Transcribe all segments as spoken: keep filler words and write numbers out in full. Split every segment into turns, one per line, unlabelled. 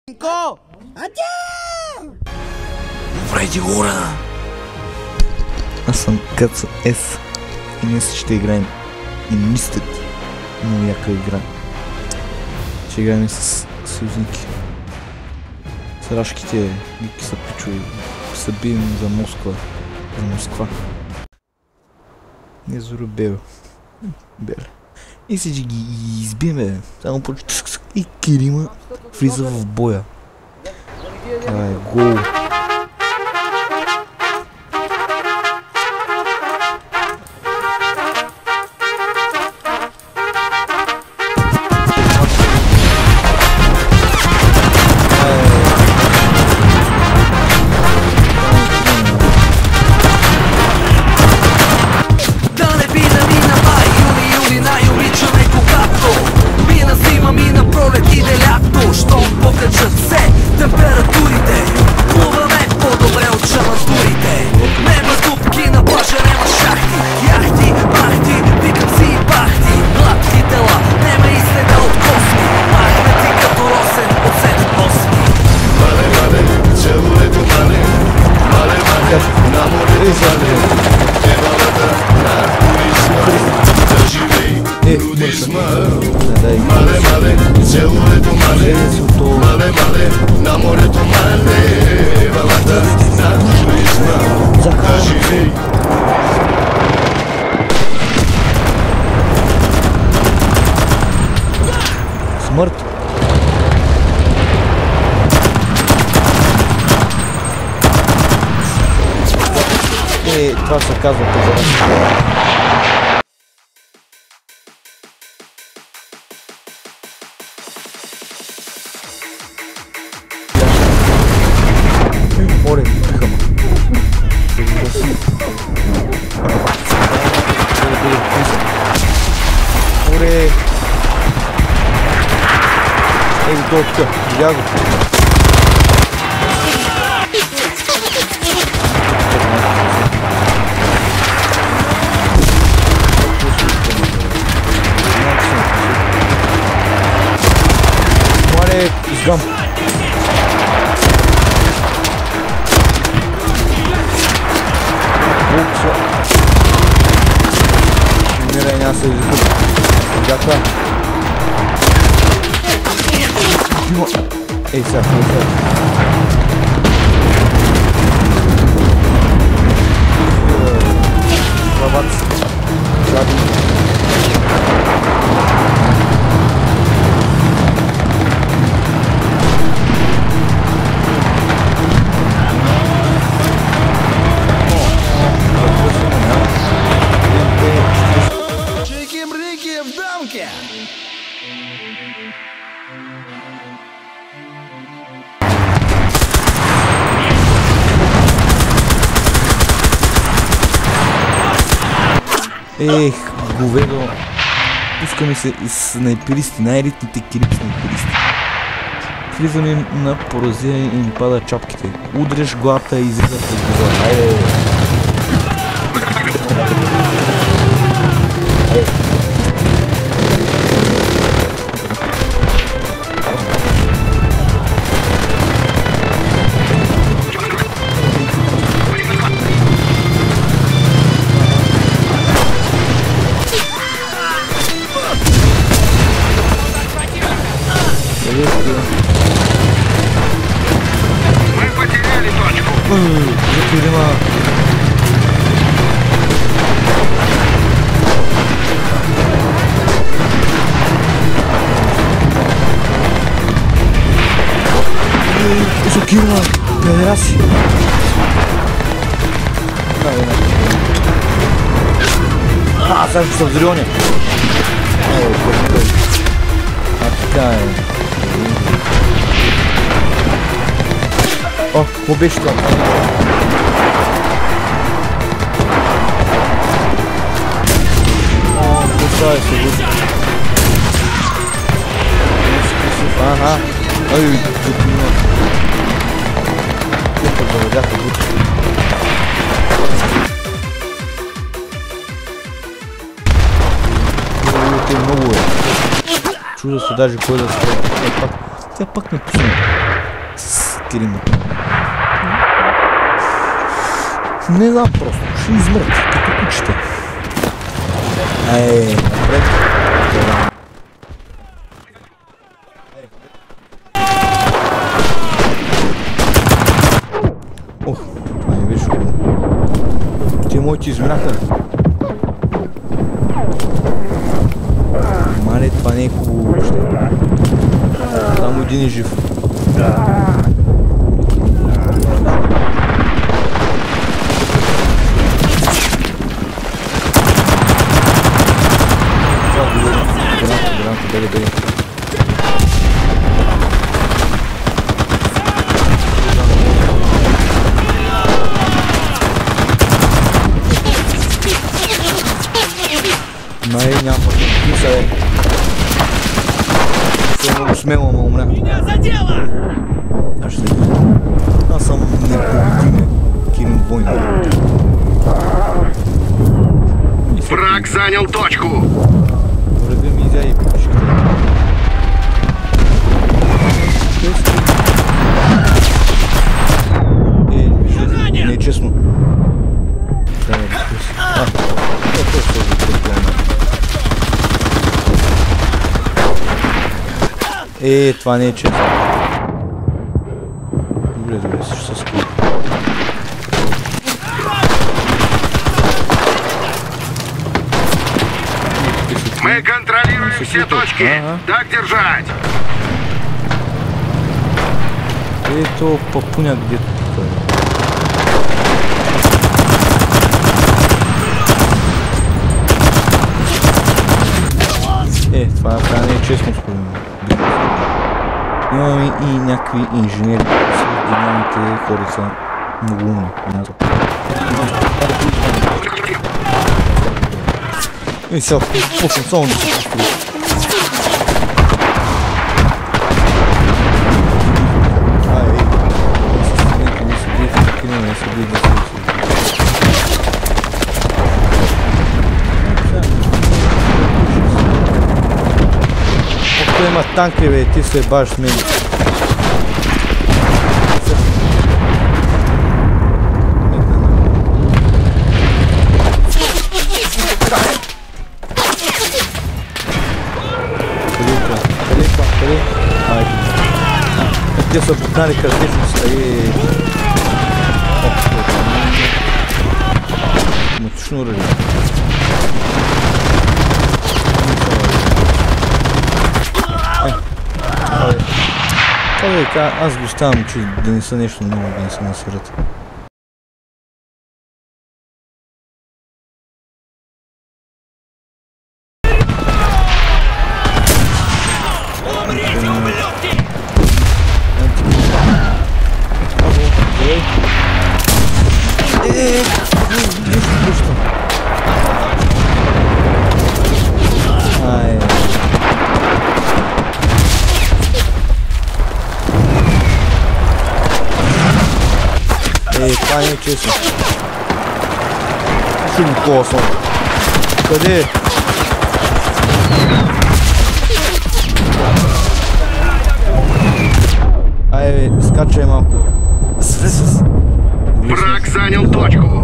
Вреди ура! Аз съм Къцо С. И днес ще играем Enlisted. Много яка игра. Ще играем с съюзники. С рашките вики са пичови. Се бием за Москва. За Москва. Не Зоробел. Бел. И всички ги избиеме. Само по и Кирима влиза в боя. Това е гол. Смърт. Е, това се казва позорно. Море, пихама. Море. Ей, до тук, видя го. Море, изгам. Умирай, няма се изгубя. Дяка. Ей, сега, сега. Главата си. Жаби.
Чики-брики в дамке!
Ех, говедо. Пускаме се и снайперисти, най-елитните килип снайперисти. Влизаме на поразия и ни пада чапките. Удреш главата и излиза през глава. Айде!
Мы потеряли точку.
Закирима. Закирима. Педераси. А, сега ще са взриони. А, така е. О, какво беше това? О, поставя се въздух. Ага. Ай, тук има. Тук заведяха вътре. Много е. Чудо се даже кой да се... Тя пак не пусне. Кирим. Не знам просто, ще измрат, като кучета. Ей, напред. Ох, това не беше хубаво. Те моите измраха. Мале, това не е хубаво въобще. Само един е жив. Бери, бери. Май, няма пък не са е. Се е много смело, ама умря. Аз ще се Аз съм непобедиме. Кирим война.
Враг занял точку.
Врага ми изя и пушките. Е, не е честно. Да, не, а, това е сложно предплана. Е, това не е честно. Добре, добре, ще се скупи.
Мы контролируем все точки.
Ага.
Так держать.
Ето папуня где-то тук. Е, това това не е честно според мен. Имаме и някакви инженери, които са гениалните хорица. Много умни. И сега пусна само да се построи. Ай, ей. Нека не се бие в такива, не се бие да се Ото има танки, бе, ти се баш с мен. Те са бутнали кърличността и... Мътично ръжи. Абе, аз го ставам, че да не са нещо много, да не са насърят. Ей, това не е честно. Ще го полосвам. Къде е? Ай, бе, скачай малко. Свесъс.
Враг занял точку.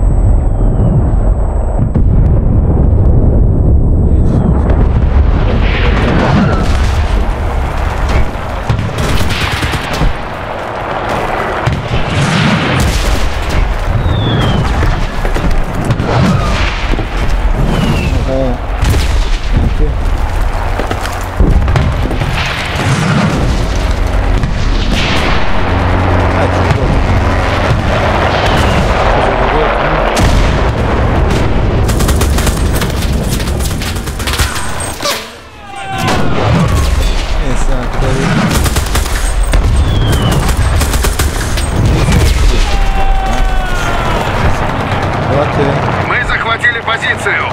Мы захватили позицию.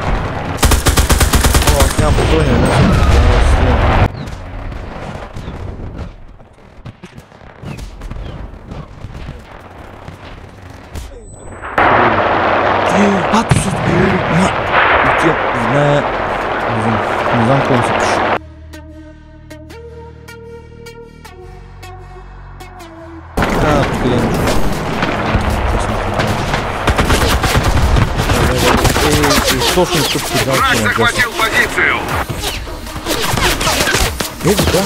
О, няма патрони, не? А, tu се сбили. Отивам, знае... Не знам, не знам какво се пише. точно тук сега.
Враг захватил позицию.
Ето да.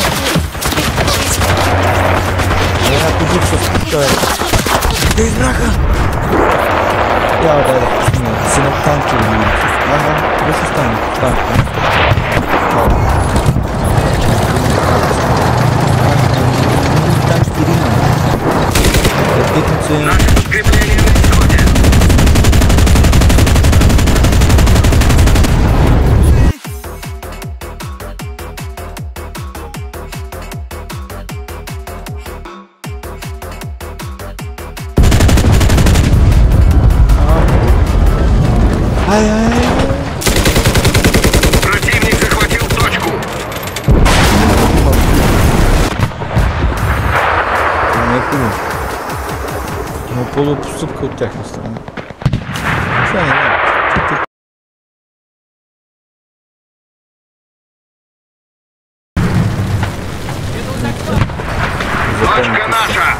Някой друг се спитава. Те избраха! Я, да, да, си на танки или... Ага, къде ще стане? Танки. Танки Рима. Техница...
Наше подкрепление на исходе.
Ай-ай-ай!
Противник захватил точку.
Това не е хубаво. Но по-добре постъпка от тяхна страна. Това не е.
Точка наша.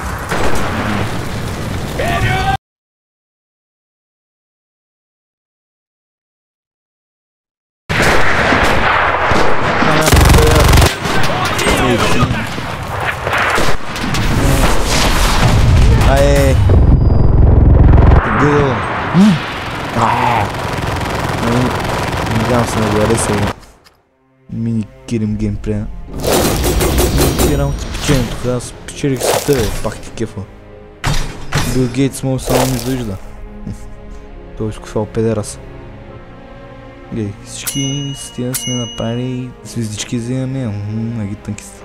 Ай! Дебил! Ааа! Надявам се да го хареса мини килим геймплея. Мини работа с печенето, когато аз печелих света, бе, пак ти кефа. Бил Гейтс може само ми завижда. Той изкусвал педераса. Гледай, всички стена сме направили, звездички вземаме, на ги тънкисти.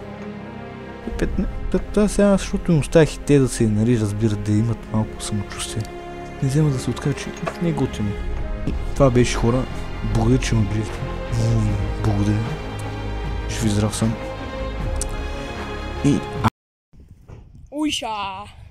Това сега, защото им оставих и те да се, нали, разбират, да имат малко самочувствие. Не взема да се откаже, че не е готино. Това беше, хора. Благодаря, че ме гледате. Благодаря. Ще ви здрав съм. И...
Уйша!